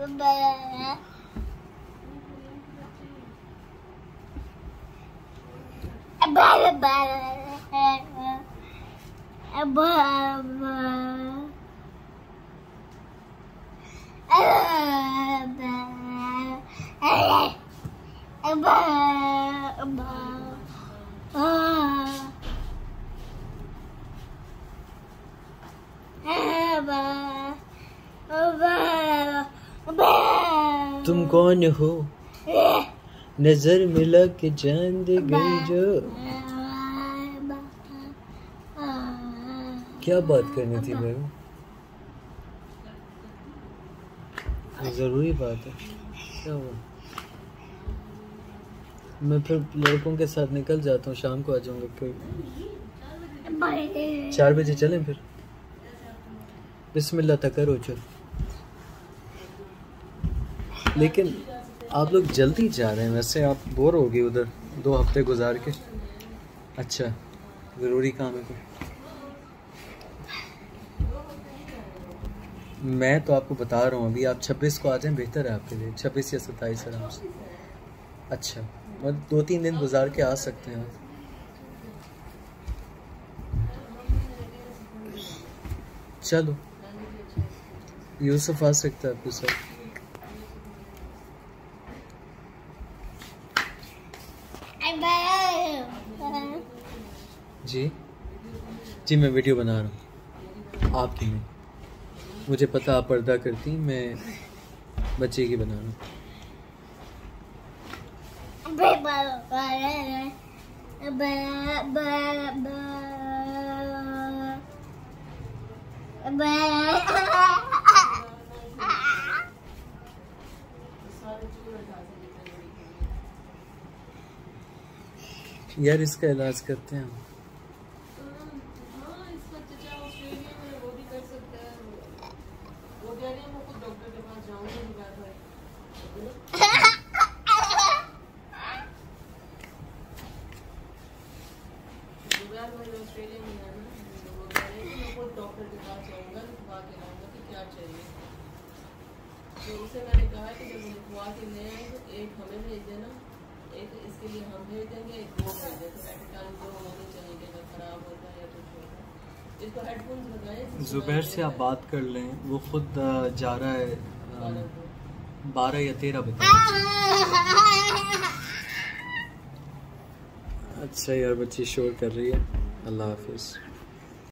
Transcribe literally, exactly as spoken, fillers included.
तुम कौन हो? नजर मिला के जान दे गई जो। क्या बात करनी थी मेरे? जरूरी बात है। क्या हुआ? मैं फिर लड़कों के साथ निकल जाता हूँ, शाम को आ जाऊंगा। फिर चार बजे चलें फिर? बिस्मिल्लाह तक करो चल। लेकिन आप लोग जल्दी जा रहे हैं, वैसे आप बोर हो गए उधर दो हफ्ते गुजार के। अच्छा, ज़रूरी काम है कोई? मैं तो आपको बता रहा हूँ अभी आप छब्बीस को आ जाएं, बेहतर है आपके लिए। छब्बीस या सत्ताईस आराम से। अच्छा, मतलब दो तीन दिन गुजार के आ सकते हैं आप। चलो, यूसुफ आ सकता है आपके साथ। जी जी, मैं वीडियो बना रहा हूँ आपकी नहीं। मुझे पता आप पर्दा करती, मैं बच्चे की बना रहा हूँ। यार इसका इलाज करते हैं हम। तो उसे मैंने कहा कि जब लिखवा के ले आए तो एक हमें भेज देना, एक इसके लिए हम भेज देंगे, एक वो भेज दें। तो टाइम जो होनी चाहिए कि अगर खराब होता है या कुछ होता है। इसको हेडफोन्स लगाए। जुबैर से आप बात कर लें, वो खुद जा रहा है बारह या तेरह बता। अच्छा यार, बच्ची शोर कर रही है। अल्लाह हाफिज़।